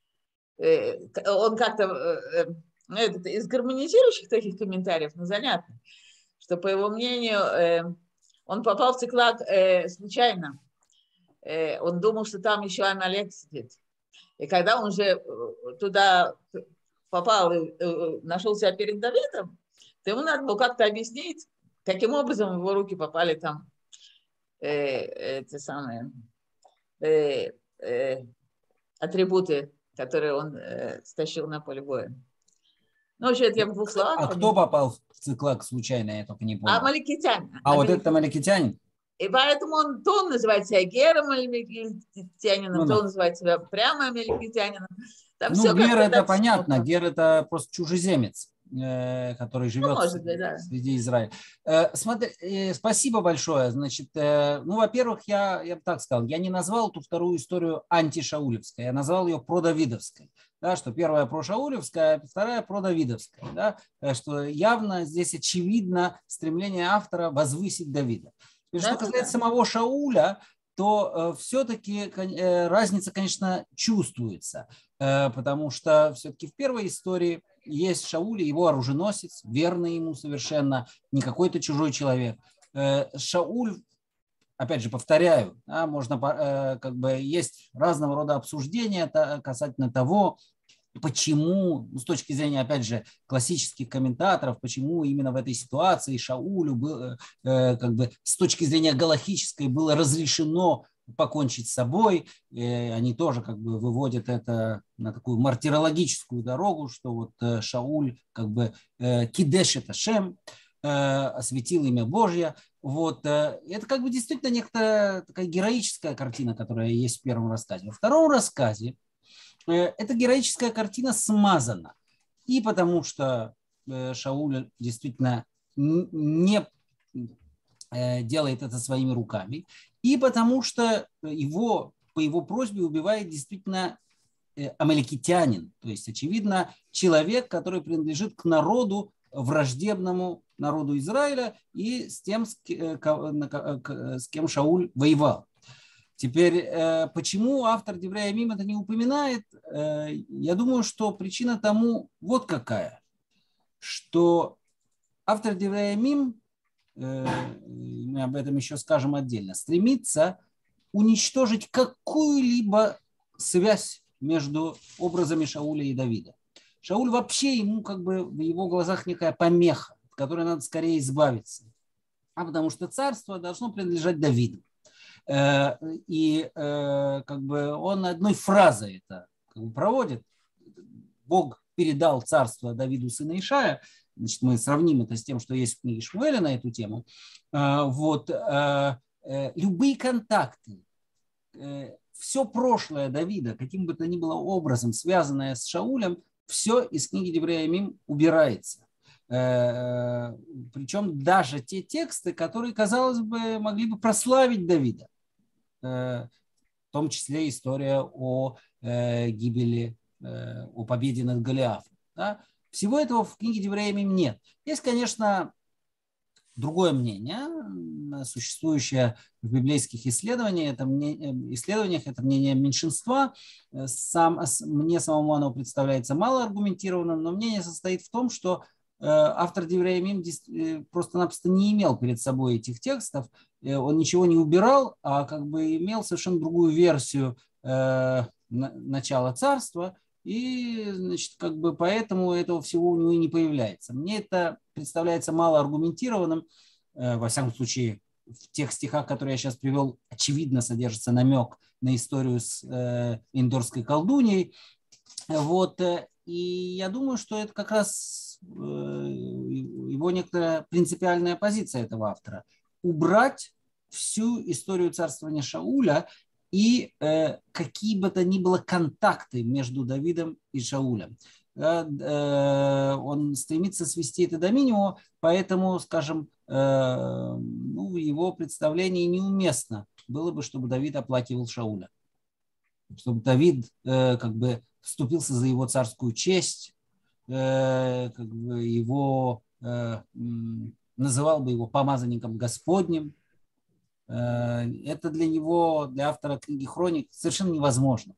Он как-то ну, это, из гармонизирующих таких комментариев, но занятно, что, по его мнению, он попал в Циклаг случайно. Он думал, что там еще Амалек сидит. И когда он уже туда попал и нашел себя перед Давидом, то ему надо было как-то объяснить, каким образом в его руки попали там э, эти самые э, э, атрибуты, которые он э, стащил на поле боя. Ну, вообще, это я в двух словах.
А кто попал в Циклаг случайно, я только не понял.
Амаликитянин.
А вот это амаликитянин?
И поэтому он, то он называет себя Гером амаликитянином,
ну,
то
да.
он называет себя прямо амаликитянином. Там
ну,
все
Гер это
так
понятно.
смутно.
Гер это просто чужеземец, который живет
ну, может быть, да.
среди Израиля. Смотри, спасибо большое. Значит, ну, во-первых, я, я бы так сказал, я не назвал эту вторую историю антишаулевской, я назвал ее продавидовской. Да, что первая про Шаулевская, а вторая про Давидовская. Да, что явно здесь очевидно стремление автора возвысить Давида. И что да, касается да. самого Шауля, то э, все-таки э, разница, конечно, чувствуется, э, потому что все-таки в первой истории есть Шауль, его оруженосец, верный ему совершенно, не какой-то чужой человек. Э, Шауль, опять же, повторяю, да, можно, э, как бы, есть разного рода обсуждения касательно того, почему, с точки зрения, опять же, классических комментаторов, почему именно в этой ситуации Шаулю было, э, как бы, с точки зрения галахической было разрешено покончить с собой. И они тоже как бы выводят это на такую мартирологическую дорогу, что вот Шауль как бы э, кидешет Ашем, э, осветил имя Божье. Вот. Э, это как бы действительно некоторая такая героическая картина, которая есть в первом рассказе. Во втором рассказе эта героическая картина смазана. И потому что Шауль действительно не делает это своими руками, и потому что его, по его просьбе убивает действительно амаликитянин, то есть, очевидно, человек, который принадлежит к народу, враждебному народу Израиля и с тем, с кем Шауль воевал. Теперь, почему автор Деврея Мим это не упоминает? Я думаю, что причина тому вот какая, что автор Деврея Мим, мы об этом еще скажем отдельно, стремится уничтожить какую-либо связь между образами Шауля и Давида. Шауль вообще ему как бы в его глазах некая помеха, от которой надо скорее избавиться, а потому что царство должно принадлежать Давиду. И как бы он одной фразой это как бы проводит. Бог передал царство Давиду сына Ишая. Значит, мы сравним это с тем, что есть в книге Шмуэля на эту тему. Вот. Любые контакты, все прошлое Давида, каким бы то ни было образом, связанное с Шаулем, все из книги Деврея Мим убирается. Причем даже те тексты, которые, казалось бы, могли бы прославить Давида. В том числе история о э, гибели, э, о победе над Голиафом. Да? Всего этого в книге Деврея Мим нет. Есть, конечно, другое мнение, существующее в библейских исследованиях. Это мнение, исследованиях, это мнение меньшинства. Сам, мне самому оно представляется малоаргументированным, но мнение состоит в том, что автор Деврея Мим просто-напросто не имел перед собой этих текстов, он ничего не убирал, а как бы имел совершенно другую версию э, начала царства, И, значит, как бы поэтому этого всего у него и не появляется. Мне это представляется мало аргументированным, во всяком случае, в тех стихах, которые я сейчас привел, очевидно содержится намек на историю с э, индорской колдуньей. Вот. И я думаю, что это как раз э, его некоторая принципиальная позиция этого автора. Убрать всю историю царствования Шауля и э, какие бы то ни было контакты между Давидом и Шаулем. Э, он стремится свести это до минимума, поэтому, скажем, э, ну, в его представлении неуместно было бы, чтобы Давид оплакивал Шауля, чтобы Давид э, как бы вступился за его царскую честь, э, как бы его э, называл бы его помазанником Господним. Это для него, для автора книги «Хроник» совершенно невозможно.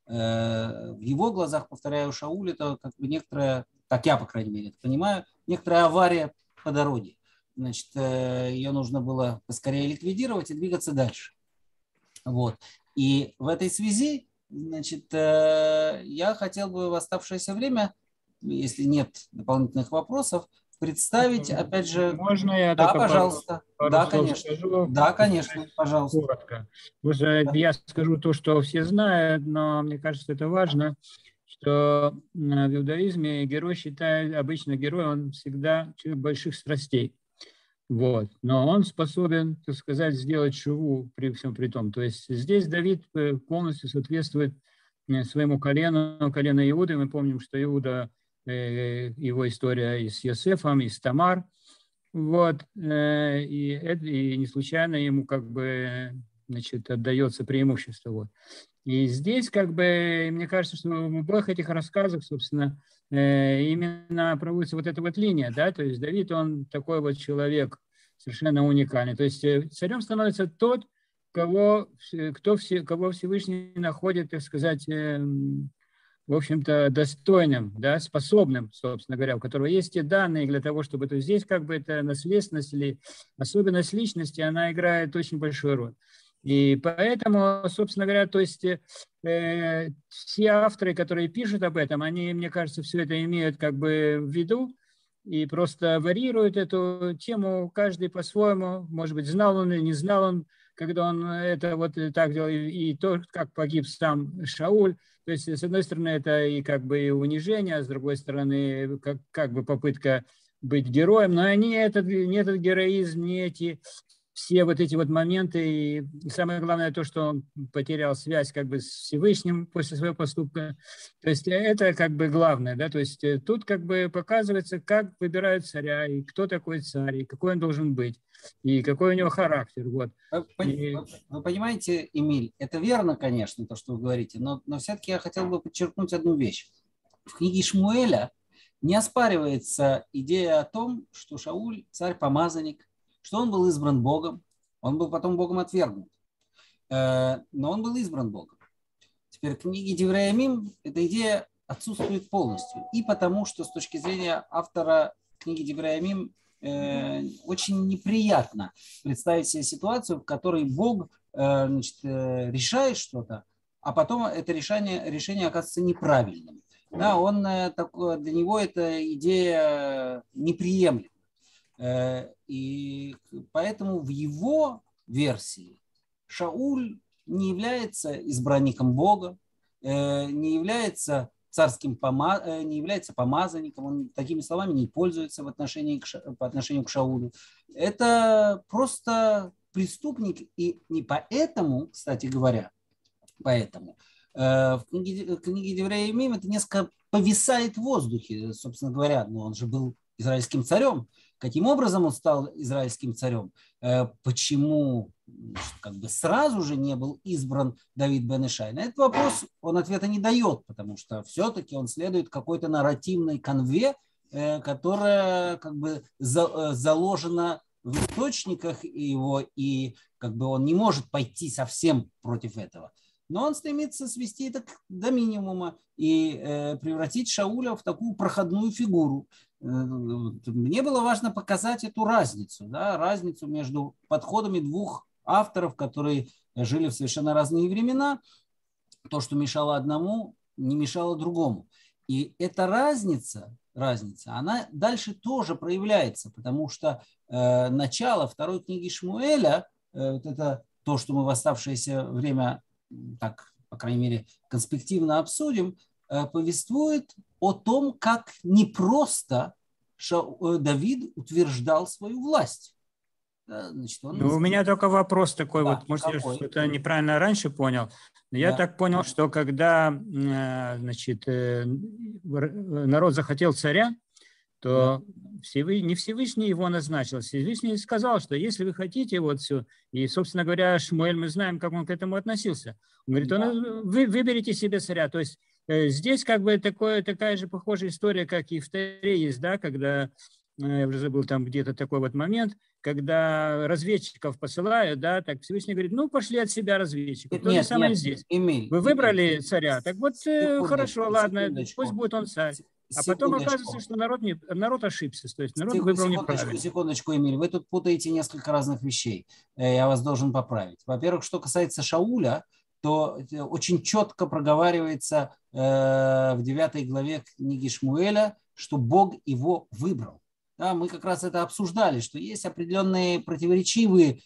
В его глазах, повторяю, Шауль это как бы некоторая, как я, по крайней мере, это понимаю, некоторая авария по дороге. Значит, ее нужно было поскорее ликвидировать и двигаться дальше. Вот. И в этой связи, значит, я хотел бы в оставшееся время, если нет дополнительных вопросов, представить, опять же...
Можно я
да,
только
пожалуйста.
Пару, пару
да,
слов
конечно.
скажу?
Да, конечно, пожалуйста.
Коротко. Уже
Да.
Я скажу то, что все знают, но мне кажется, это важно, что в иудаизме герой считает, обычно герой, он всегда человек больших страстей. Вот. Но он способен, так сказать, сделать шуву при всем при том. То есть здесь Давид полностью соответствует своему колену, колено Иуды. Мы помним, что Иуда, его история и с Йосефом, и с Тамар. Вот. И, это, и не случайно ему как бы, значит, отдается преимущество. Вот. И здесь, как бы, мне кажется, что в обоих этих рассказах, собственно, именно проводится вот эта вот линия, да, то есть Давид, он такой вот человек совершенно уникальный. То есть царем становится тот, кого, кто, кого Всевышний находит, так сказать, в общем-то, достойным, да, способным, собственно говоря, у которого есть те данные для того, чтобы... То есть здесь как бы эта наследственность или особенность личности, она играет очень большую роль. И поэтому, собственно говоря, то есть э, все авторы, которые пишут об этом, они, мне кажется, все это имеют как бы в виду и просто варьируют эту тему, каждый по-своему, может быть, знал он или не знал он, когда он это вот так делал, и то, как погиб сам Шауль. То есть, с одной стороны, это и как бы и унижение, а с другой стороны, как, как бы попытка быть героем, но не этот, не этот героизм, не эти все вот эти вот моменты, и самое главное то, что он потерял связь как бы с Всевышним после своего поступка. То есть это как бы главное, да, то есть тут как бы показывается, как выбирают царя, и кто такой царь, и какой он должен быть, и какой у него характер, вот.
Вы,
и...
вы понимаете, Эмиль, это верно, конечно, то, что вы говорите, но, но все-таки я хотел бы подчеркнуть одну вещь. В книге Шмуэля не оспаривается идея о том, что Шауль царь-помазанник, что он был избран Богом, он был потом Богом отвергнут, но он был избран Богом. Теперь в книге Деврей Ямим эта идея отсутствует полностью, и потому, что с точки зрения автора книги Деврей Ямим очень неприятно представить себе ситуацию, в которой Бог, значит, решает что-то, а потом это решение, решение оказывается неправильным. Да, он, для него эта идея неприемлема. И поэтому в его версии Шауль не является избранником Бога, не является царским не является помазанником, он такими словами не пользуется в отношении к, по отношению к Шаулю. Это просто преступник, и не поэтому, кстати говоря, поэтому в книге, в книге Деврей Ямим это несколько повисает в воздухе, собственно говоря, но он же был израильским царем. Каким образом он стал израильским царем? Почему как бы сразу же не был избран Давид бен Ишай? На этот вопрос он ответа не дает, потому что все-таки он следует какой-то нарративной канве, которая как бы заложена в источниках его, и как бы он не может пойти совсем против этого. Но он стремится свести это до минимума и превратить Шауля в такую проходную фигуру. Мне было важно показать эту разницу, да, разницу между подходами двух авторов, которые жили в совершенно разные времена. То, что мешало одному, не мешало другому. И эта разница, разница, она дальше тоже проявляется, потому что э, начало второй книги Шмуэля, э, вот это то, что мы в оставшееся время, так, по крайней мере, конспективно обсудим, э, повествует о том, как непросто Ша- Давид утверждал свою власть. Значит, он...
Ну, у меня только вопрос такой,
да,
вот, может, я
какой?
что-то неправильно раньше понял. Но я
Да.
так понял, что когда, значит, народ захотел царя, то да. Всевышний, не Всевышний его назначил. Всевышний сказал, что если вы хотите, вот все. И, собственно говоря, Шмуэль, мы знаем, как он к этому относился. Он говорит, да. он, вы выберите себе царя. То есть здесь как бы такое, такая же похожая история, как и в Торе есть, да, когда, я уже забыл, там где-то такой вот момент, когда разведчиков посылают, да, так Всевышний говорит, ну, пошли от себя разведчиков. То же самое
нет,
здесь.
Эмиль,
Вы выбрали
Эмиль,
царя, так вот, хорошо, ладно, пусть будет он царь. А потом оказывается, что народ, не, народ ошибся, то есть народ выбрал
секундочку,
неправильно.
Секундочку, Эмиль, вы тут путаете несколько разных вещей. Я вас должен поправить. Во-первых, что касается Шауля, то очень четко проговаривается в девятой главе книги Шмуэля, что Бог его выбрал. Да, мы как раз это обсуждали, что есть определенные противоречивые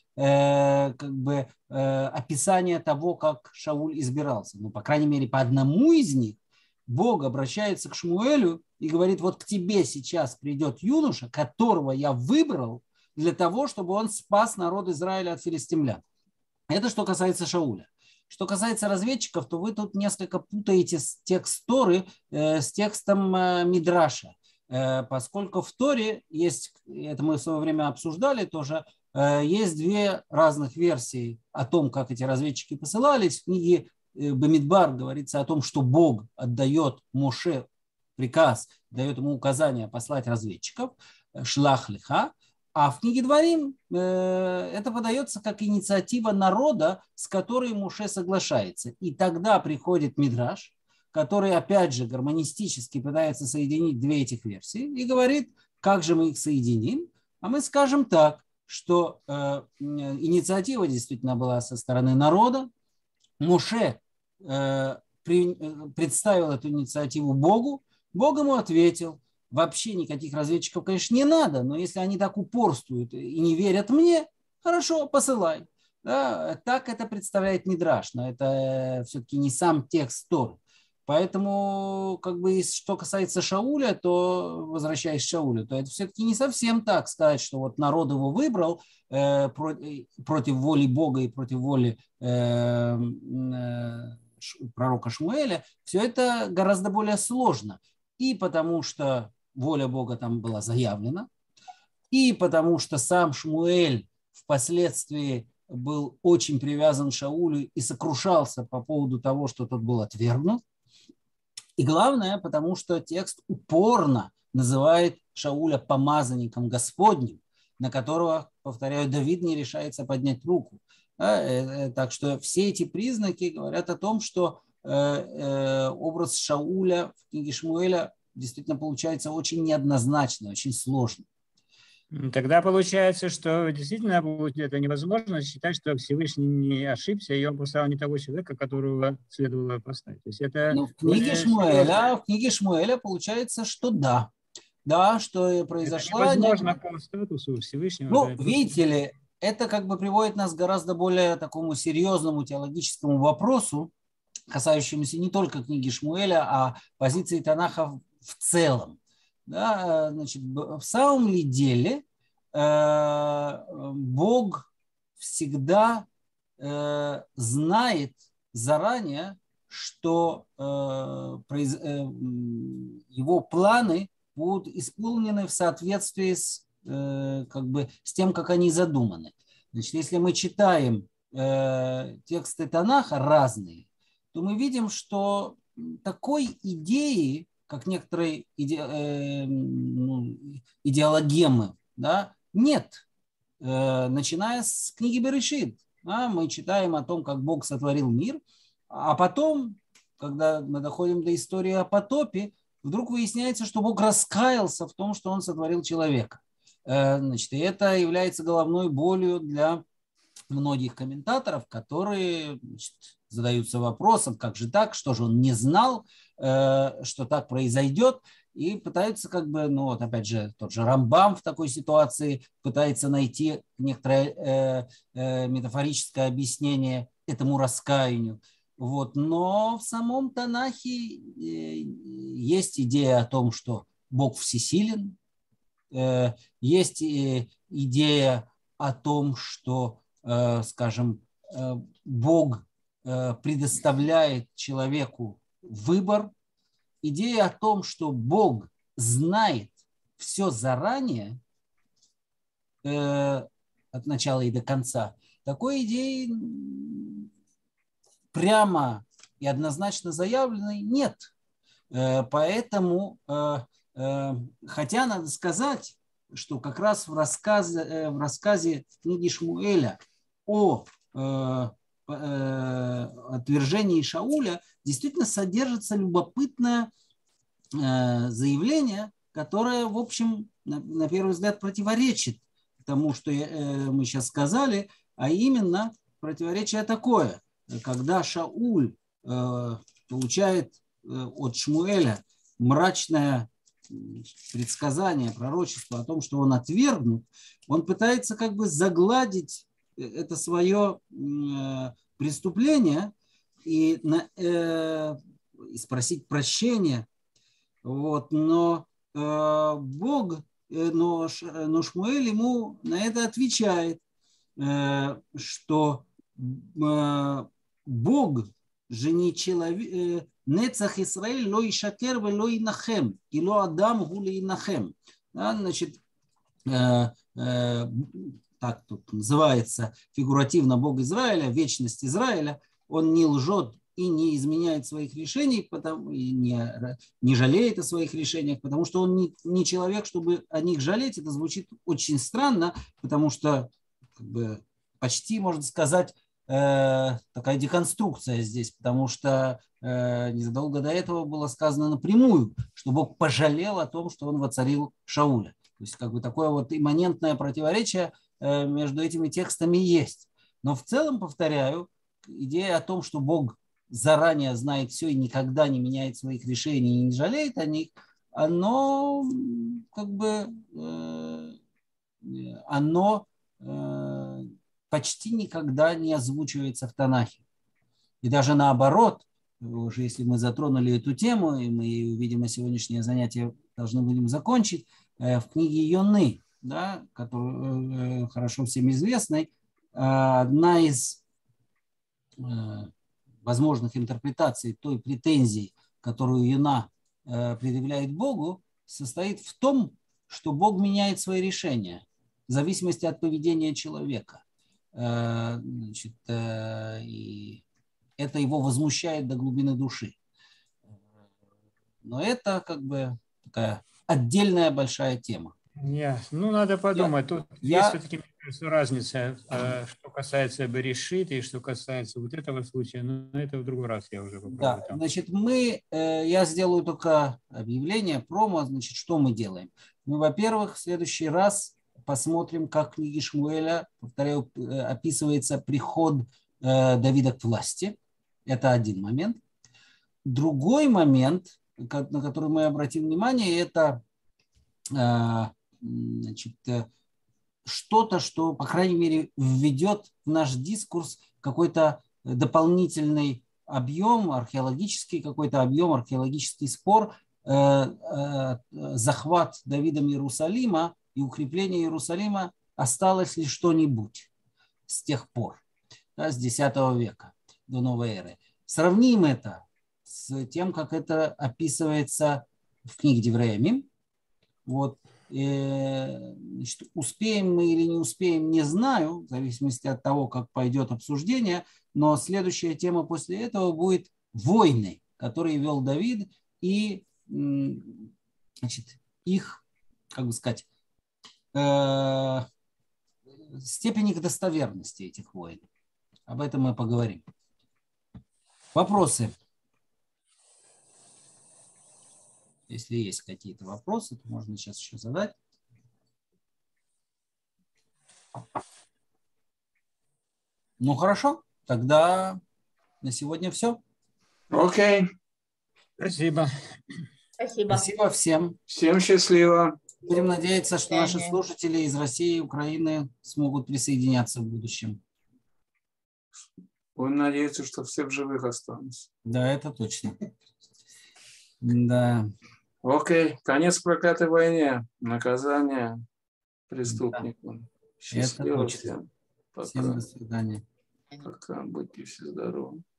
э, как бы, э, описания того, как Шауль избирался. Ну, по крайней мере, по одному из них Бог обращается к Шмуэлю и говорит, вот к тебе сейчас придет юноша, которого я выбрал для того, чтобы он спас народ Израиля от филистимлян. Это что касается Шауля. Что касается разведчиков, то вы тут несколько путаете текст Торы э, с текстом э, Мидраша. Поскольку в Торе есть, это мы в свое время обсуждали тоже, есть две разных версии о том, как эти разведчики посылались. В книге Бамидбар говорится о том, что Бог отдает Моше приказ, дает ему указание послать разведчиков, шлах лиха, а в книге Дворим это подается как инициатива народа, с которой Моше соглашается. И тогда приходит Мидраш, который, опять же, гармонистически пытается соединить две этих версии и говорит, как же мы их соединим. А мы скажем так, что э, инициатива действительно была со стороны народа. Моше э, при, представил эту инициативу Богу. Бог ему ответил, вообще никаких разведчиков, конечно, не надо, но если они так упорствуют и не верят мне, хорошо, посылай. Да, так это представляет Мидраш, но это все-таки не сам текст Торы. Поэтому, как бы, что касается Шауля, то, возвращаясь к Шаулю, то это все-таки не совсем так сказать, что вот народ его выбрал э, про, против воли Бога и против воли э, э, пророка Шмуэля. Все это гораздо более сложно. И потому что воля Бога там была заявлена, и потому что сам Шмуэль впоследствии был очень привязан к Шаулю и сокрушался по поводу того, что тот был отвергнут. И главное, потому что текст упорно называет Шауля помазанником Господним, на которого, повторяю, Давид не решается поднять руку. Так что все эти признаки говорят о том, что образ Шауля в книге Шмуэля действительно получается очень неоднозначный, очень сложный.
Тогда получается, что действительно будет это невозможно считать, что Всевышний не ошибся, и он поставил не того человека, которого следовало поставить. То есть это
Но в книге Шмуэля, в книге Шмуэля получается, что да. Да, что произошло.
Это невозможно по статусу Всевышнего.
Ну,
да,
видите ли, это как бы приводит нас к гораздо более такому серьезному теологическому вопросу, касающемуся не только книги Шмуэля, а позиции Танаха в целом. Да, значит, в самом ли деле э, Бог всегда э, знает заранее, что э, произ, э, его планы будут исполнены в соответствии с, э, как бы, с тем, как они задуманы. Значит, если мы читаем э, тексты Танаха разные, то мы видим, что такой идеи, как некоторые иде, э, ну, идеологемы, да, нет. Э, начиная с книги Берешит, да, мы читаем о том, как Бог сотворил мир, а потом, когда мы доходим до истории о потопе, вдруг выясняется, что Бог раскаялся в том, что Он сотворил человека. Э, значит, и это является головной болью для многих комментаторов, которые, значит, задаются вопросом, как же так, что же он не знал, э, что так произойдет, и пытаются как бы, ну вот опять же, тот же Рамбам в такой ситуации пытается найти некоторое э, э, метафорическое объяснение этому раскаянию. Вот. Но в самом Танахе э, есть идея о том, что Бог всесилен, э, есть э, идея о том, что, э, скажем, э, Бог э, предоставляет человеку выбор, идея о том, что Бог знает все заранее, э, от начала и до конца, такой идеи прямо и однозначно заявленной нет. Э, поэтому, э, э, хотя надо сказать, что как раз в рассказе, э, в рассказе книги Шмуэля о э, э, отвержении Шауля действительно содержится любопытное э, заявление, которое, в общем, на, на первый взгляд противоречит тому, что э, мы сейчас сказали, а именно противоречие такое. Когда Шауль э, получает э, от Шмуэля мрачное предсказание, пророчество о том, что он отвергнут, он пытается как бы загладить это свое э, преступление и, на, э, и спросить прощения. Вот, но э, Бог, э, но, но Шмуэль ему на это отвечает, э, что э, Бог же не человек, Нецах Исраэль ло ишакер ве ло инахем, и ло адам гу ле инахем. Значит, э, э, так тут называется фигуративно Бог Израиля, вечность Израиля, он не лжет и не изменяет своих решений, потому, и не, не жалеет о своих решениях, потому что он не, не человек, чтобы о них жалеть. Это звучит очень странно, потому что как бы, почти, можно сказать, э, такая деконструкция здесь, потому что э, незадолго до этого было сказано напрямую, что Бог пожалел о том, что он воцарил Шауля. То есть как бы такое вот имманентное противоречие э, между этими текстами есть. Но в целом, повторяю, идея о том, что Бог заранее знает все и никогда не меняет своих решений и не жалеет о них, оно как бы э, оно э, почти никогда не озвучивается в Танахе. И даже наоборот, уже если мы затронули эту тему, и мы, видимо, сегодняшнее занятие должны будем закончить, э, в книге Йоны, да, которая э, хорошо всем известной, э, одна из э, возможных интерпретаций той претензии, которую Йона э, предъявляет Богу, состоит в том, что Бог меняет свои решения в зависимости от поведения человека. Э, значит, э, и это его возмущает до глубины души. Но это как бы такая отдельная большая тема.
Yes. Ну, надо подумать. Я, Тут я... есть все-таки разница, что касается Берешит и что касается вот этого случая. Но это в другой раз я уже попробую.
Да, значит, мы, я сделаю только объявление, промо, значит, что мы делаем. Мы, во-первых, в следующий раз посмотрим, как в книге Шмуэля, повторяю, описывается приход Давида к власти. Это один момент. Другой момент, на который мы обратим внимание, это значит, что-то, что, по крайней мере, введет в наш дискурс какой-то дополнительный объем, археологический какой-то объем, археологический спор, захват Давидом Иерусалима и укрепление Иерусалима, осталось ли что-нибудь с тех пор, да, с десятого века до новой эры. Сравним это с тем, как это описывается в книге Деврей Ямим. Вот, э, значит, успеем мы или не успеем, не знаю, в зависимости от того, как пойдет обсуждение, но следующая тема после этого будет войны, которые вел Давид, и значит, их, как бы сказать, э, степень их достоверности этих войн. Об этом мы поговорим. Вопросы? Если есть какие-то вопросы, то можно сейчас еще задать. Ну, хорошо. Тогда на сегодня все.
Окей.
Спасибо.
Спасибо.
Спасибо всем.
Всем счастливо.
Будем надеяться, что наши
Свидания.
слушатели из России и Украины смогут присоединяться в будущем.
Будем надеяться, что все в живых останутся.
Да, это точно. Да.
Окей. Конец проклятой войне. Наказание преступникам. Счастливо
точно.
всем. Пока.
Всем до свидания.
Пока. Будьте все здоровы.